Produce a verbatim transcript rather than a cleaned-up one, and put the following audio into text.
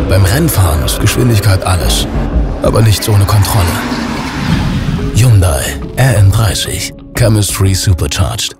Beim Rennfahren ist Geschwindigkeit alles, aber nichts ohne Kontrolle. Hyundai R N dreißig. Chemistry Supercharged.